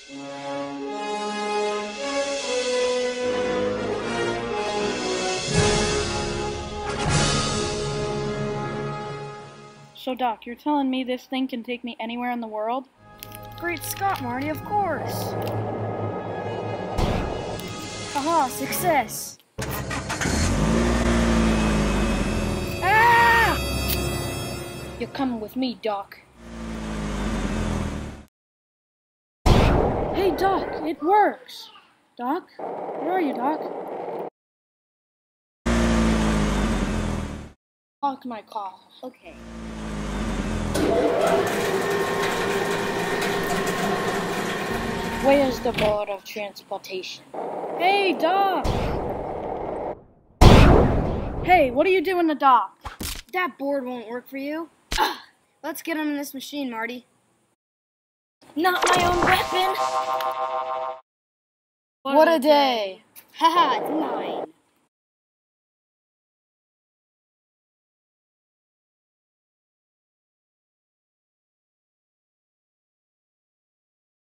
So Doc, you're telling me this thing can take me anywhere in the world? Great Scott, Marty, of course. Haha, success. Ah! You're coming with me, Doc. Hey, Doc, it works. Doc? Where are you, Doc? Lock my car. Okay. Where's the board of transportation? Hey, Doc! Hey, what are you doing to Doc? That board won't work for you. Let's get him in this machine, Marty. Not my own weapon! What a day! Haha, it's mine.